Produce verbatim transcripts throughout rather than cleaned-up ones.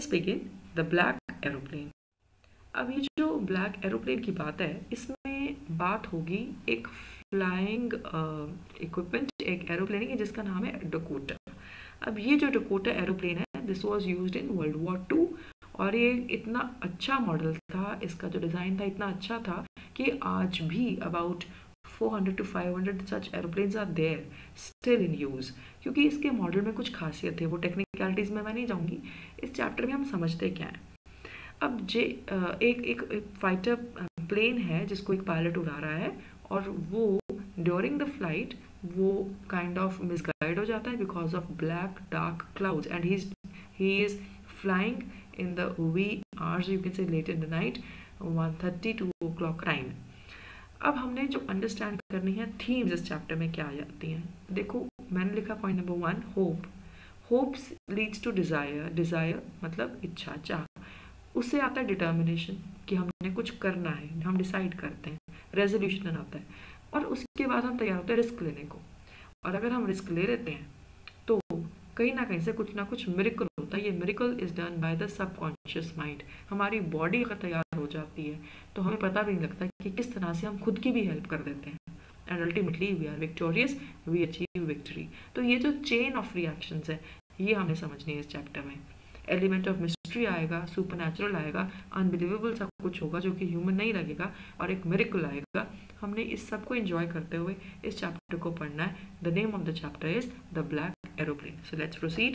begin the black aeroplane. अब ये जो ब्लैक एरोप्लेन की बात है, इसमें बात होगी एक फ्लाइंग इक्विपमेंट, एक एरोप्लेन है जिसका नाम है डकोटा। अब ये जो डकोटा एरोप्लेन है, this was used in World War Two, और ये इतना अच्छा मॉडल था, इसका जो डिज़ाइन था इतना अच्छा था कि आज भी about four hundred to five hundred such aeroplanes are there still in use, क्योंकि इसके मॉडल में कुछ खासियत है। वो टेक्निकलिटीज़ में मैं नहीं जाऊँगी, इस चैप्टर में हम समझते क्या हैं। अब जे एक एक, एक फाइटर प्लेन है जिसको एक पायलट उड़ा रहा है, और वो ड्यूरिंग द फ्लाइट वो काइंड ऑफ मिसगाइड हो जाता है because of black dark clouds, and he is he is flying in the wee hours, you can say late in the night, one thirty two o'clock time. अब हमने जो understand करनी है themes इस chapter में क्या आ जाती हैं। देखो मैंने लिखा point number one, hope. Hopes leads to desire, desire मतलब इच्छा, चाह। उससे आता है डिटर्मिनेशन कि हमने कुछ करना है, हम डिसाइड करते हैं, रेजोल्यूशन आता है, और उसके बाद हम तैयार होते हैं रिस्क लेने को। और अगर हम रिस्क ले लेते हैं तो कहीं ना कहीं से कुछ ना कुछ मिरेकल होता है। ये miracle is done by the subconscious mind. हमारी बॉडी अगर तैयार हो जाती है तो हमें पता भी नहीं लगता कि किस तरह से हम खुद की भी हेल्प कर देते हैं, and ultimately we are victorious, we achieve victory. तो ये जो चेन ऑफ रिएक्शंस है ये हमें समझनी है इस चैप्टर में। एलिमेंट ऑफ मिस्ट्री आएगा, सुपरनैचुरल आएगा, अनबिलीवेबल सा कुछ होगा जो कि ह्यूमन नहीं लगेगा, और एक मिरेकल आएगा। हमने इस सब को एंजॉय करते हुए इस चैप्टर को पढ़ना है। The name of the chapter is the black aeroplane. So let's proceed.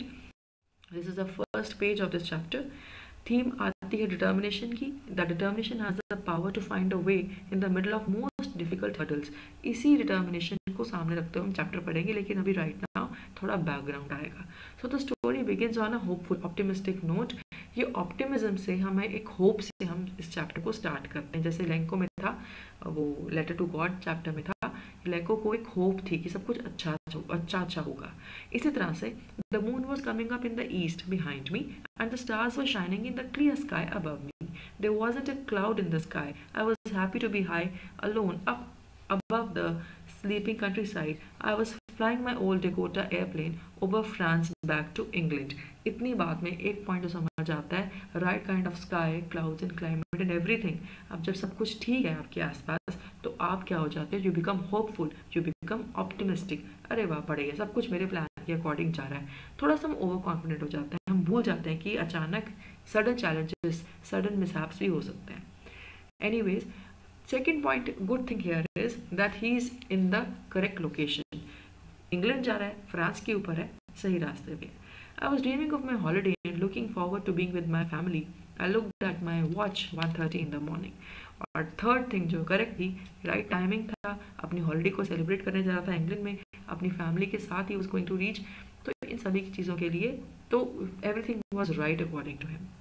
This is the first page of this chapter. Theme आती है डिटर्मिनेशन की। The determination has the power to find a way in the middle of most difficult hurdles. इसी determination को सामने रखते हुए हम chapter पढ़ेंगे, लेकिन अभी राइट नाउ थोड़ा बैकग्राउंड आएगा। So the story begins on a hopeful optimistic note. ये ऑप्टिमिज्म से हमें एक होप से हम इस चैप्टर को स्टार्ट करते हैं। जैसे लैंको में था, वो लेटर टू गॉड चैप्टर में था, लैंको को एक होप थी कि सब कुछ अच्छा अच्छा अच्छा होगा। इसी तरह से the moon was coming up in the east behind me and the stars were shining in the clear sky above me. There wasn't a cloud in the sky. I was happy to be high alone up above the sleeping countryside. I was flying my old Dakota airplane over France back to England. इतनी बात में एक point तो समझ आता है, right kind of sky, clouds and climate and everything. अब जब सब कुछ ठीक है आपके आसपास तो आप क्या हो जाते हैं, you become hopeful, you become optimistic. अरे वाह बढ़िया, सब कुछ मेरे प्लान के अकॉर्डिंग जा रहा है। थोड़ा सा हम ओवर कॉन्फिडेंट हो जाते हैं, हम भूल जाते हैं कि अचानक सडन चैलेंजेस, सडन मिसहैप्स भी हो सकते हैं। Anyways, second point, good thing here is that he is in the correct location. England जा रहा है, फ्रांस के ऊपर है, सही रास्ते पे। I was dreaming of my holiday and looking forward to being with my family. I looked at my watch, one thirty in the morning. और थर्ड थिंग जो करेक्ट थी, राइट टाइमिंग था, अपनी हॉलीडे को सेलिब्रेट करने जा रहा था इंग्लैंड में, अपनी फैमिली के साथ ही was going to reach। तो इन सभी चीज़ों के लिए तो everything was right according to him.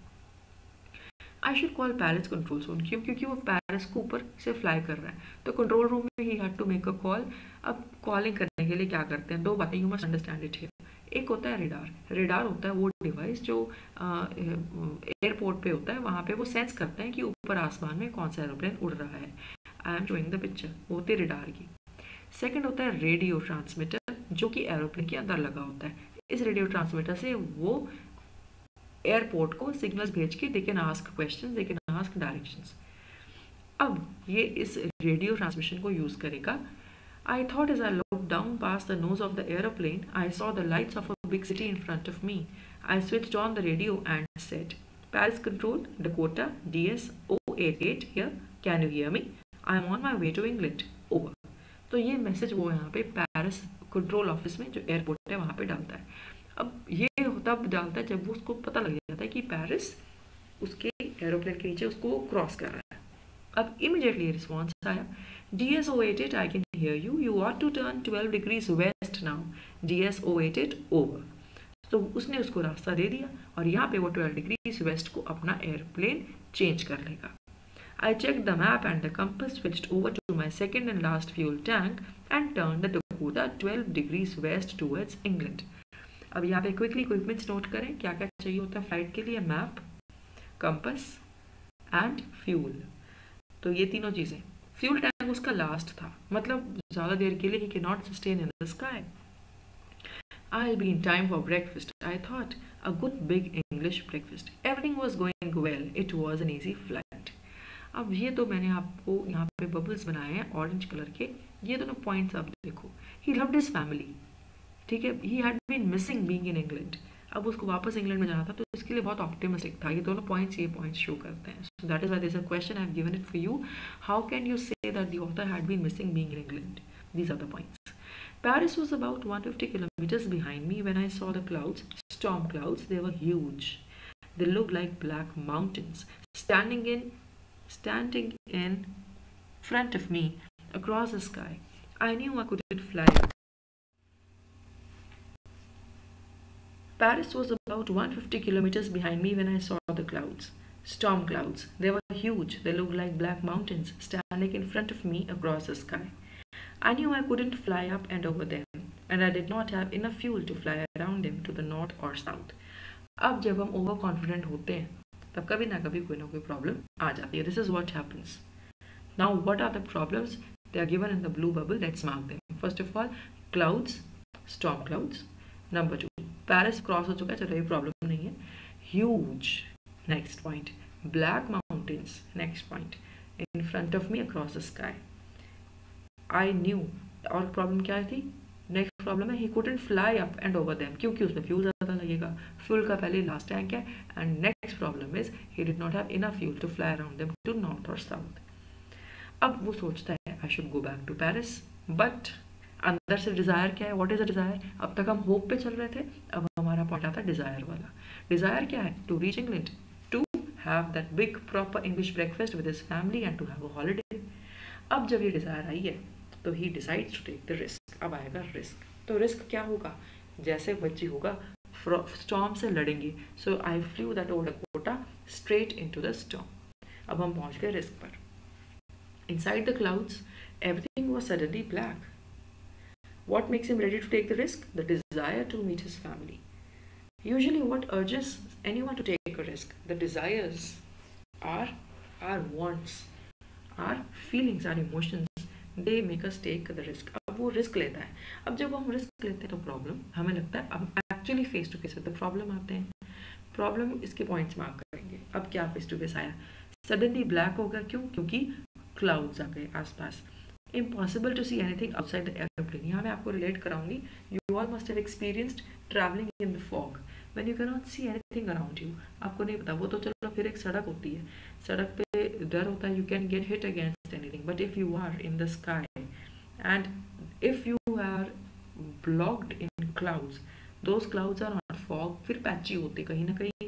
I should call Paris control zone. क्यों? क्योंकि वो पैरिस को ऊपर से फ्लाई कर रहा है, तो कंट्रोल रूम में ही had to make a call. अब कॉलिंग करने के लिए क्या करते हैं, दो बातें, you must understand it here. एक होता है रेडार। रेडार होता है वो डिवाइस जो एयरपोर्ट पे होता है, वहाँ पे वो सेंस करते हैं कि ऊपर आसमान में कौन सा एरोप्लेन उड़ रहा है। I am showing the picture, वो होती है रेडार की। सेकेंड होता है रेडियो ट्रांसमीटर, जो कि एरोप्लेन के अंदर लगा होता है। इस रेडियो ट्रांसमीटर से वो एयरपोर्ट को सिग्नल्स भेज के they can ask questions, they can ask directions. अब ये इस रेडियो ट्रांसमिशन को यूज करेगा। I thought as I looked down past the nose of the aeroplane I saw the lights of a big city in front of me. I switched on the radio and said, Paris control, Dakota, D S O eight eight here, can you hear me? I am on my way to England, over. तो ये message वो यहाँ पे Paris control office में जो airport है वहाँ पे डालता है। अब ये तब डालता है जब वो उसको पता लग जाता है कि पेरिस उसके एरोप्लेन के नीचे उसको क्रॉस कर रहा है। अब इमीडिएटली रिस्पॉन्स आया, D S O eight eight, I can hear you, you are to turn twelve degrees west now, D S O eight eight, over. तो उसने उसको रास्ता दे दिया और यहाँ पे वो ट्वेल्व डिग्रीज वेस्ट को अपना एयरप्लेन चेंज कर लेगा। I check the map and the compass, switched over to my second and last fuel tank and turn the Dakota twelve degrees west towards England. अब यहाँ पे क्विकली इक्विपमेंट्स नोट करें, क्या क्या चाहिए होता है फ्लाइट के लिए, मैप, कंपास एंड फ्यूल। तो ये तीनों चीज़ें। फ्यूल टैंक उसका लास्ट था, मतलब ज़्यादा देर के लिए he can not sustain in the sky. I'll be in time for breakfast, I thought. A good big English breakfast. Everything was going well. It was an easy flight. अब ये तो मैंने आपको यहाँ पे बबल्स बनाए हैं ऑरेंज कलर के, ये दोनों पॉइंट्स आप देखो. ही लव्ड हिज फैमिली, ठीक है. He had been missing being in England. अब उसको वापस इंग्लैंड में जाना था, तो इसके लिए बहुत ऑप्टिमिस्टिक था. ये दोनों पॉइंट्स ये पॉइंट्स शो करते हैं. So that is why this a question I have given it for you. How can you say that the author had been missing being in England? These are the points. Paris was about one hundred fifty kilometers behind me when I saw the clouds, storm clouds. They were huge. They looked like black mountains standing in standing in front of me across the sky. I knew I couldn't fly. Paris was about one hundred fifty kilometers behind me when I saw the clouds, storm clouds. They were huge. They looked like black mountains standing in front of me across the sky. I knew I couldn't fly up and over them, and I did not have enough fuel to fly around them to the north or south. अब जब हम over confident होते हैं, तब कभी ना कभी कोई ना कोई प्रॉब्लम आ जाती है. This is what happens. Now, what are the problems? They are given in the blue bubble. Let's mark them. First of all, clouds, storm clouds. Number two, Paris cross हो चुका है, चलो ये प्रॉब्लम नहीं है. Huge. Next point. Black mountains. Next point. In front of me across the sky. I knew. और problem क्या थी? नेक्स्ट प्रॉब्लम है ही couldn't fly up and over them, क्योंकि उसमें फ्यूल ज़्यादा लगेगा. फ्यूल का पहले लास्ट टैंक है. And next problem is he did not have enough fuel to fly around them to north और साउथ. अब वो सोचता है I should go back to Paris, but अंदर से डिज़ायर क्या है? What is a desire? अब तक हम होप पे चल रहे थे, अब हमारा पॉइंट आता है डिज़ायर वाला. डिज़ायर क्या है? To reach England, to have that big proper English breakfast with his family and to have a holiday. अब जब ये डिज़ायर आई है तो he decides to take the risk. अब आएगा रिस्क. तो रिस्क क्या होगा? जैसे बच्ची होगा स्टॉर्म से लड़ेंगे. So I flew that old Dakota straight into the storm. अब हम पहुंच गए रिस्क पर. Inside the clouds everything was suddenly black. What makes him ready to take the risk? The desire to meet his family. Usually what urges anyone to take a risk? The desires are are wants, are feelings, are emotions. They make us take the risk. अब वो risk लेता है. अब जब हम risk लेते हैं तो प्रॉब्लम हमें लगता है अब actually face to face with the problem आते हैं. प्रॉब्लम इसके पॉइंट्स मार्क करेंगे. अब क्या फेस टू फेस आया? सडनली ब्लैक हो गया. क्यों? क्योंकि क्लाउड्स आ गए आसपास. Impossible to see anything outside the aeroplane. यहाँ मैं आपको रिलेट कराऊंगी. You all must have experienced travelling in the fog when you can not see anything around you. आपको नहीं पता. वो तो चलो फिर एक सड़क होती है, सड़क पे डर होता है, you can get hit against anything. But if you are in the sky and if you are blocked in clouds, those clouds are not fog. फिर पैची होते कहीं ना कहीं.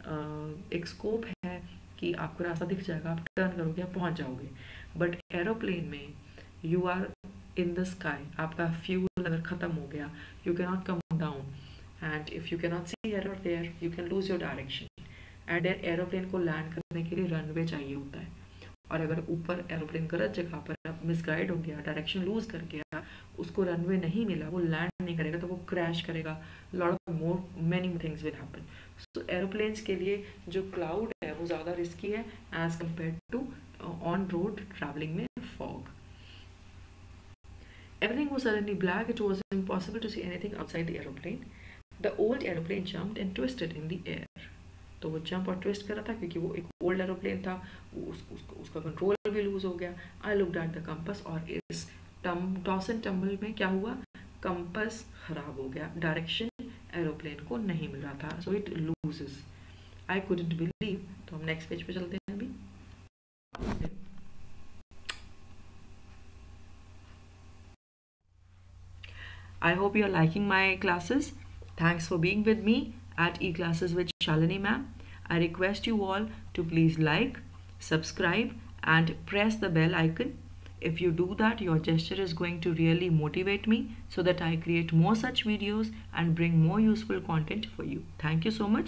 एक स्कोप है कि आपको रास्ता दिख जाएगा, आप टर्न करोगे, आप पहुंच जाओगे. बट एरोप्लेन में you are in the sky. आपका फ्यूल अगर ख़त्म हो गया, you can not come down, and if you can not see here और there, you can lose your direction. And aeroplane को लैंड करने के लिए रनवे चाहिए होता है. और अगर ऊपर एरोप्लेन गलत जगह पर मिसगाइड हो गया, डायरेक्शन लूज कर गया, उसको रनवे नहीं मिला, वो लैंड नहीं करेगा, तो वो क्रैश करेगा. Lot of more many things will happen. So aeroplanes के लिए जो क्लाउड है वो ज़्यादा रिस्की है as compare to on road travelling में fog. Everything was suddenly black. It was impossible to see anything outside the aeroplane. The old aeroplane jumped and twisted in the air. तो वो jump और twist कर रहा था क्योंकि वो एक ओल्ड एरोप्लेन था. वो उस, उस, उसका कंट्रोल भी लूज हो गया. I looked at the compass, और इस टम टॉस एंड टम्बल में क्या हुआ? कंपस खराब हो गया. डायरेक्शन एरोप्लेन को नहीं मिल रहा था. So it loses. I couldn't believe. तो हम नेक्स्ट पेज पे चलते हैं अभी. I hope you are liking my classes. Thanks for being with me at E-Classes with Shalini ma'am. I request you all to please like, subscribe and press the bell icon. If you do that, your gesture is going to really motivate me so that I create more such videos and bring more useful content for you. Thank you so much.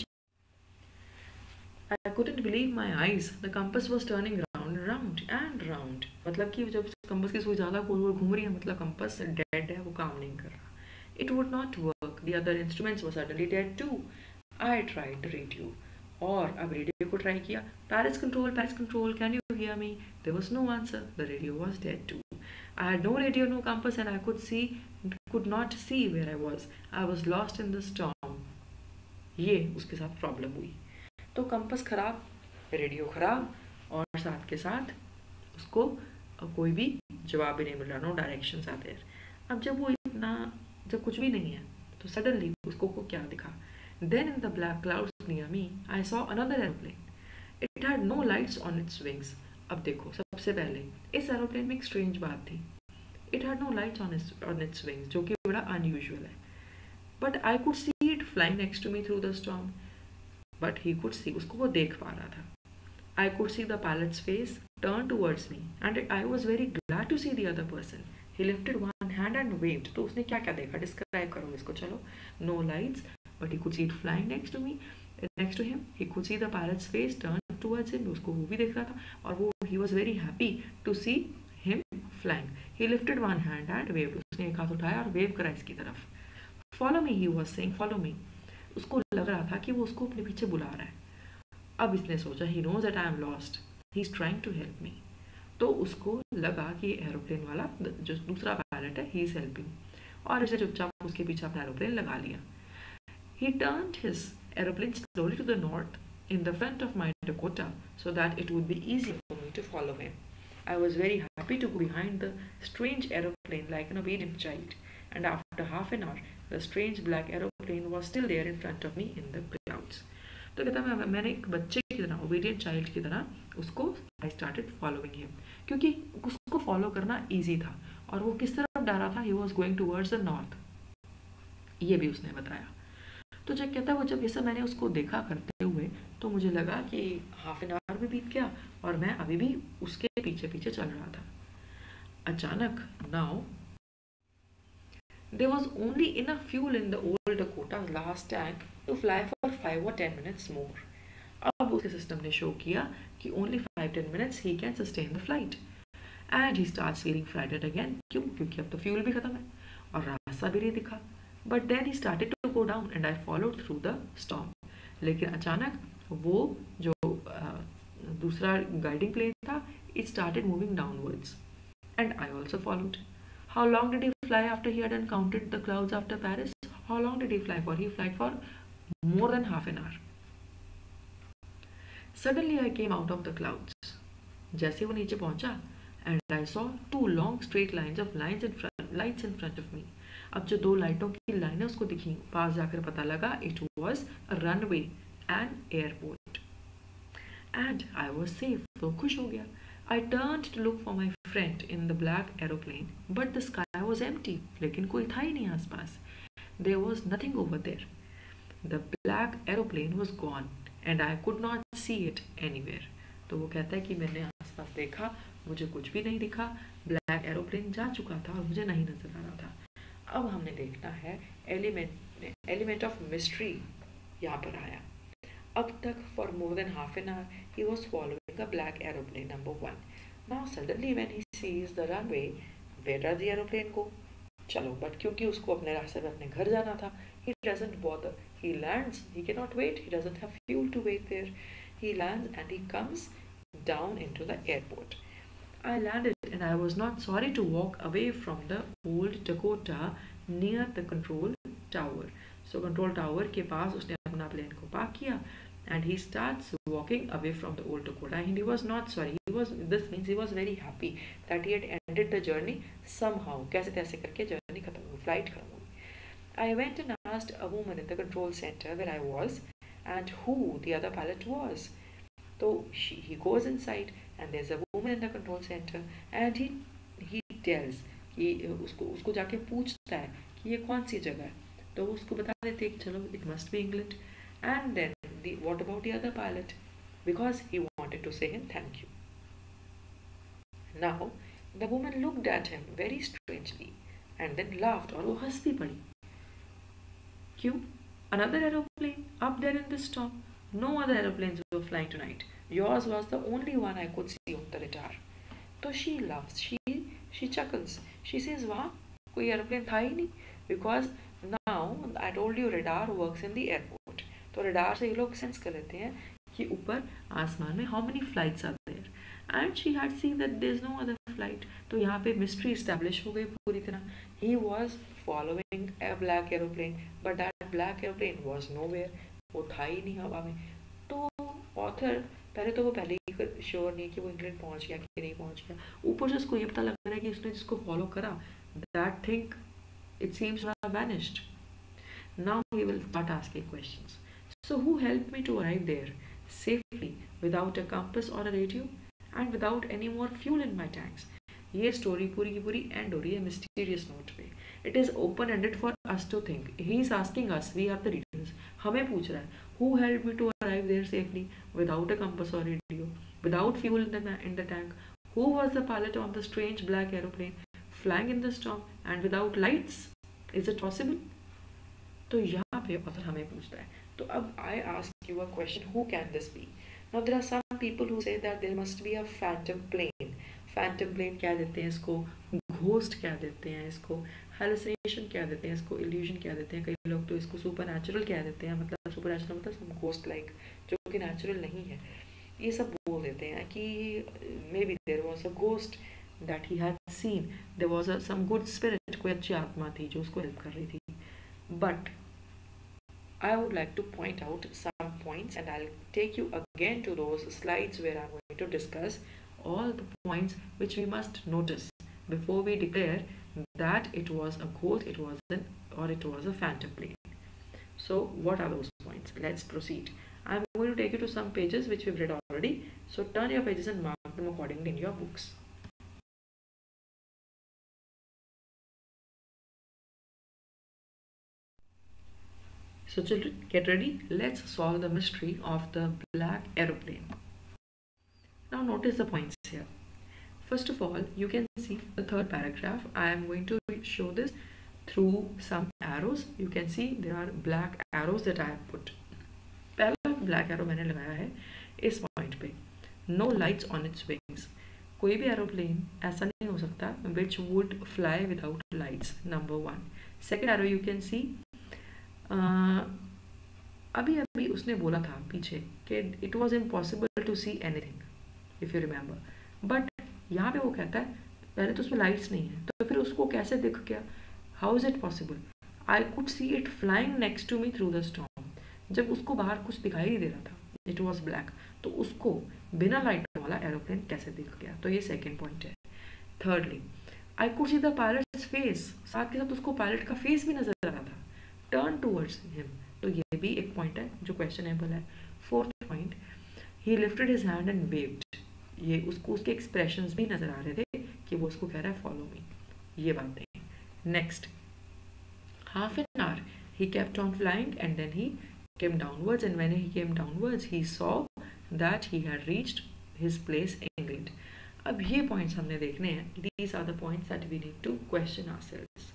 I couldn't believe my eyes. The compass was turning round, round and round. मतलब कि जब compass की सुई ज़्यादा गोल गोल घूम रही है, मतलब कंपस डेड है, वो काम नहीं कर रहा. It would not work. The other instruments were suddenly dead too. I tried the radio. और अब रेडियो को ट्राई किया. Paris control, Paris control, can you hear me? There was no answer. The radio was dead too. I had no radio, no compass, and I could see could not see where I was. I was lost in the storm. ये उसके साथ problem हुई। तो compass खराब, radio खराब, और साथ के साथ उसको कोई भी जवाब भी नहीं मिल रहा, नो डायरेक्शंस आर देयर। अब जब वो इतना, जब कुछ भी नहीं है, तो सडनली उसको को क्या दिखा? Then in the black clouds near me I saw another aeroplane. It had no lights on its wings. अब देखो, सबसे पहले इस एरोप्लेन में एक स्ट्रेंज बात थी, it had no lights on its on its wings, जो कि बड़ा अनयूजुअल है। But I could see it flying next to me through the storm. But he could see, उसको वो देख पा रहा था। I could see the pilot's face turn towards me, and I was very glad to see the other person. He lifted one hand and waved. तो उसने क्या क्या देखा? Describe करो इसको, चलो। No lights, but he could see it flying next to me, next to him. He could see the pilot's face turn towards him. उसको वो भी देख रहा था, और वो he was very happy to see him flying. He lifted one hand and waved. उसने एक हाथ उठाया और वेव करा इसकी तरफ। Follow me, he was saying, follow me. उसको लग रहा था कि वो उसको अपने पीछे बुला रहा है। अब इसने सोचा, he knows that I am lost, he is trying to help me. तो उसको लगा कि एरोप्लेन वाला जो दूसरा पायलट है, ही इज हेल्पिंग, और इसे चुपचाप उसके पीछे अपना एरोप्लेन लगा लिया। He turned his aeroplane slowly to the north in the front of my Dakota so that it would be easier for me to follow him. I was very happy to go behind the strange aeroplane like an obedient child, and after half an hour the strange black aeroplane was still there in front of me in the clouds. तो कहता मैं मैंने एक बच्चे की तरह, obedient child की तरह उसको, आई स्टार्टेड फॉलोइंग हिम, क्योंकि उसको फॉलो करना ईजी था। और वो किस तरफ जा रहा था? He was going towards the north, ये भी उसने बताया। तो जब कहता है वो जब ये सब मैंने उसको देखा करते हुए, तो मुझे लगा कि हाफ एन आवर भी बीत गया और मैं अभी भी उसके पीछे पीछे चल रहा था। अचानक, now there was only enough fuel in the old Dakota's last tank to fly for five or ten minutes more. अब उसके सिस्टम ने शो किया कि only five ten minutes he can sustain the flight, and he starts feeling frightened again. क्यों? क्योंकि अब तो fuel भी खत्म है और रास्ता भी नहीं दिखा। But then he started to go down and I followed through the storm. लेकिन अचानक वो जो दूसरा गाइडिंग प्लेन था, it started moving downwards, and I also followed. How long did he fly after he had encountered the clouds after Paris? How long did he fly for? He flew for more than half an hour. Suddenly I came out of the clouds. जैसे वो नीचे पहुंचा, and I saw two long straight lines of lines in front, lights in front of me. अब जो दो लाइटों की लाइनें उसको दिखी, पास जाकर पता लगा it was a runway and airport. And I was safe. तो खुश हो गया। I turned to look for my friend in the black aeroplane, but the sky was empty. लेकिन कोई था ही नहीं आसपास। There was nothing over there. The black aeroplane was gone, and I could not see it anywhere. तो वो कहता है कि मैंने आसपास देखा, मुझे कुछ भी नहीं दिखा, ब्लैक एरोप्लेन जा चुका था और मुझे नहीं नजर आ रहा था। अब हमने देखना है एलिमेंट एलिमेंट ऑफ मिस्ट्री यहाँ पर आया। अब तक for more than half an hour he was following a black aeroplane, number one. Now suddenly when he sees the runway, where does the aeroplane go? चलो, but क्योंकि उसको अपने रास्ते पे अपने घर जाना था, he doesn't bother. He lands. He cannot wait. He doesn't have fuel to wait there. He lands and he comes down into the airport. I landed and I was not sorry to walk away from the old Dakota near the control tower. So control tower के पास उसने अपना plane को park किया, and he starts walking away from the old Dakota, and he was not sorry. He was, this means he was very happy that he had ended the journey somehow. कैसे तैसे करके journey खत्म हुई, flight खत्म हुई. I went and asked a woman in the control center where I was and who the other pilot was. So she, he goes inside and there's a woman in the control center and he he tells कि उसको उसको जाके पूछता है कि ये कौन सी जगह है, तो उसको बता देते हैं चलो it must be England. And then the, what about the other pilot? Because he wanted to say him thank you. Now the woman looked at him very strangely and then laughed, और वो हंस भी पड़ी। क्यों? Another aeroplane up there in the storm. No other aeroplanes were flying tonight. Yours was the only one I could see on the radar. So she laughs. She she chuckles. She says, "Wow, कोई aeroplane था ही नहीं." Because now I told you radar works in the airport. तो radar से ये लोग sense कर लेते हैं कि ऊपर आसमान में how many flights are there. And she had seen that there is no other flight. तो यहाँ पे मिस्ट्री इस्टेब्लिश हो गई पूरी तरह. He was following a black aeroplane but that black aeroplane was nowhere. वो था ही नहीं हवा में. तो ऑथर पहले तो वो पहले ही श्योर नहीं कि वो इंग्लैंड पहुंच गया कि नहीं पहुंच गया. ऊपर से उसको ये पता लग रहा है कि उसने जिसको फॉलो करा that thing it seems to have vanished. Now he will start asking questions. So who helped me to arrive there safely without a compass or a radio and without any more fuel in my tanks? ये story पूरी की पूरी end हो रही है mysterious note पे. It is open ended for us to think. He is asking us, we are the readers. हमें पूछ रहा है who help me to arrive there safely without a compass और radio, without fuel in the in the tank, who was the pilot on the strange black aeroplane flying in the storm and without lights. Is it possible? तो यहाँ पे author हमें पूछता है. तो अब I ask you a question, who can this be? Now there are some people who say that there must be a phantom plane. Phantom plane क्या देते हैं इसको, घोस्ट क्या देते हैं इसको, hallucination क्या देते हैं इसको, illusion क्या देते हैं. कई लोग तो इसको supernatural क्या देते हैं, मतलब supernatural मतलब some ghost like, जो कि natural नहीं है. ये सब बोल देते हैं कि maybe there was a ghost that he had seen, there was a some good spirit, कोई अच्छी आत्मा थी जो उसको हेल्प कर रही थी. But I would like to point out some points and I'll take you again to those slides where I'm going to discuss all the points which we must notice before we declare that it was a ghost, it was an or it was a phantom plane. So what are those points? Let's proceed. I'm going to take you to some pages which we've read already. So turn your pages and mark them accordingly in your books. So children, get ready. Let's solve the mystery of the black aeroplane. Now notice the points here. First of all, you can see the third paragraph. I am going to show this through some arrows. You can see there are black arrows that I have put. पहला black arrow मैंने लगाया है इस point पे. No lights on its wings. कोई भी aeroplane ऐसा नहीं हो सकता which would fly without lights. Number one. Second arrow you can see. Uh, अभी अभी उसने बोला था पीछे कि it was impossible to see anything if you remember. But यहाँ पे वो कहता है पहले तो उसमें लाइट्स नहीं है, तो फिर उसको कैसे दिख गया? How is it possible? I could see it flying next to me through the storm. जब उसको बाहर कुछ दिखाई नहीं दे रहा था, इट वॉज ब्लैक, तो उसको बिना लाइट वाला एरोप्लेन कैसे दिख गया? तो ये सेकेंड पॉइंट है. Thirdly, I could see the pilot's face. साथ के साथ उसको पायलट का फेस भी नजर आ रहा था टर्न टूवर्ड्स हिम. तो ये भी एक पॉइंट है जो क्वेश्चनेबल है. Fourth point, he lifted his hand and waved. ये उसको उसके एक्सप्रेशंस भी नजर आ रहे थे कि वो उसको कह रहा है फॉलो मी. ये बातें. Next, half an hour he kept on flying and then he came downwards and when he came downwards he saw that he had reached his place England. अब ये पॉइंट्स हमने देखने हैं. These are the points that we need to question ourselves.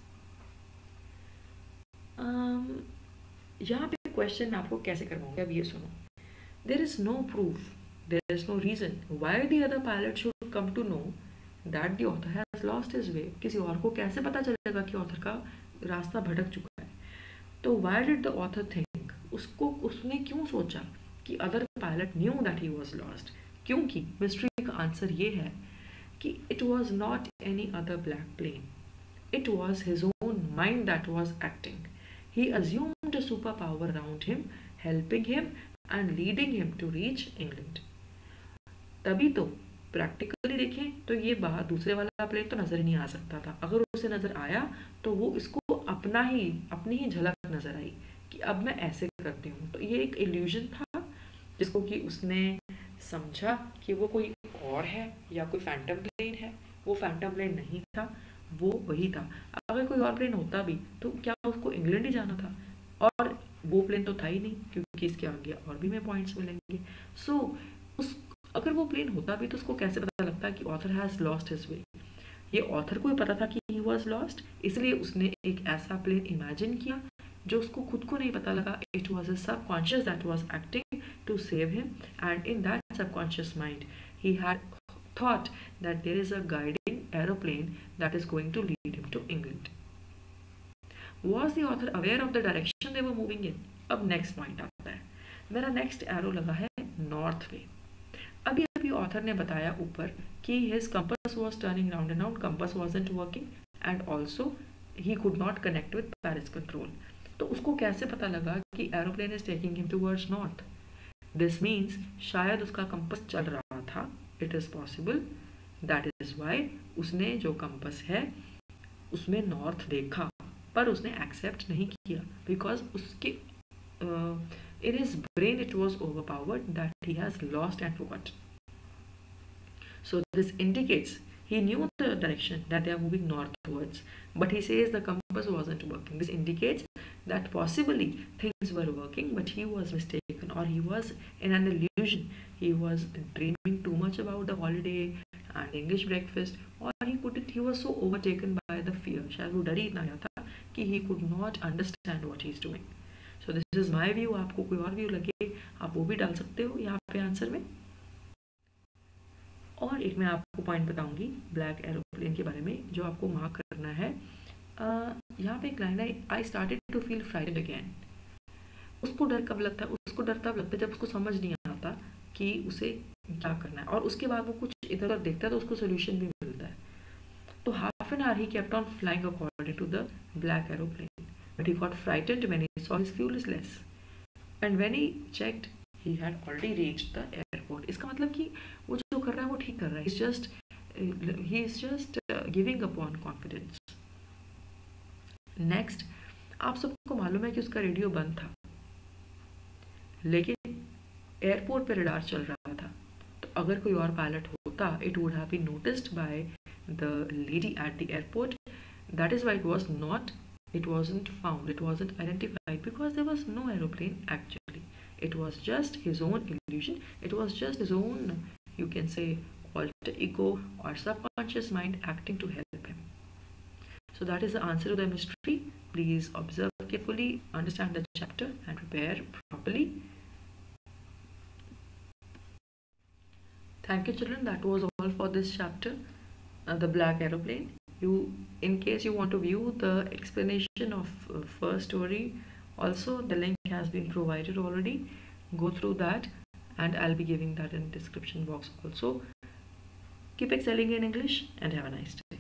Um, यहाँ पे question मैं आपको कैसे करवाऊंगा, अब ये सुनो. There is no proof, there is no reason why the other pilot should come to know that the author has lost his way. किसी और को कैसे पता चलेगा कि ऑथर का रास्ता भटक चुका है? तो why did the author think, उसको उसने क्यों सोचा कि other pilot knew that he was lost? क्योंकि मिस्ट्री का आंसर ये है कि it was not any other black plane, it was his own mind that was acting. He assumed a superpower around him, helping him and leading him to reach England. तभी तो practically देखें तो ये बाहर दूसरे वाला प्लेन तो नजर ही नहीं आ सकता था. अगर उसे नजर आया तो वो इसको अपना ही अपनी ही झलक नजर आई कि अब मैं ऐसे करती हूँ. तो ये एक इल्यूजन था जिसको कि उसने समझा कि वो कोई और है या कोई फैंटम प्लेन है. वो फैंटम प्लेन नहीं था, वो वही था. अगर कोई और प्लेन होता भी तो क्या उसको इंग्लैंड ही जाना था? और वो प्लेन तो था ही नहीं, क्योंकि इसके आगे और भी में पॉइंट्स मिलेंगे. सो so, उस अगर वो प्लेन होता भी तो उसको कैसे पता लगता कि author has lost his way? ये ऑथर को भी पता था कि ही वाज लॉस्ट, इसलिए उसने एक ऐसा प्लेन इमेजिन किया जो उसको खुद को नहीं पता लगा. It was a subconscious that was acting to save him, and in that subconscious mind he had thought that there is a guiding aeroplane that is going to lead him to England. Was the author aware of the direction they were moving in? अब next point आता है. मेरा next arrow लगा है north way. अभी अभी author ने बताया ऊपर कि his compass was turning round and round, compass wasn't working and also he could not connect with Paris control. तो उसको कैसे पता लगा कि aeroplane is taking him towards north? This means शायद उसका कंपास चल रहा था, it is possible, that is why उसने जो कंपास है उसमें नॉर्थ देखा, पर उसने एक्सेप्ट नहीं किया बिकॉज उसके in his brain it was overpowered that he has lost and forgot. So this indicates he knew the direction that they are moving northwards, but he says the compass wasn't working. This indicates that possibly things were working, but he was mistaken, or he was in an illusion. He was dreaming too much about the holiday and English breakfast, or he couldn't. He was so overtaken by the fear. शायद वो डर ही इतना गया था कि he could not understand what he is doing. So this is my view. आपको कोई और व्यू लगे आप वो भी डाल सकते हो यहाँ पे आंसर में. और एक मैं आपको पॉइंट बताऊंगी ब्लैक एरोप्लेन के बारे में जो आपको मार्क करना है. यहाँ पे एक लाइन है, I started to feel frightened again. उसको डर कब लगता है? उसको डर तब लगता है जब उसको समझ नहीं आता कि उसे क्या करना है, और उसके बाद वो कुछ इधर उधर देखता है तो उसको सोल्यूशन भी मिलता है. तो half an hour he kept on flying according to the black aeroplane, but he got frightened when he saw his fuel is less, and when he checked he had already reached the airport. इसका मतलब कि वो जो कर रहा है वो ठीक कर रहा है. He's just he is just uh, giving up on confidence. Next, आप सबको मालूम है कि उसका रेडियो बंद था, लेकिन एयरपोर्ट पे रडार चल रहा था. तो अगर कोई और पायलट होता, it would have been noticed by the lady at the airport. That is why it was not, it wasn't found, it wasn't identified, because there was no aeroplane actually. It was just his own illusion. It was just his own, you can say, alter ego or subconscious mind acting to help him. So that is the answer to the mystery. Please observe carefully, understand the chapter and prepare properly. Thank you, children. That was all for this chapter, uh, the black aeroplane. You, in case you want to view the explanation of uh, first story, also the link has been provided already. Go through that and I'll be giving that in description box also. Keep excelling in English and have a nice day.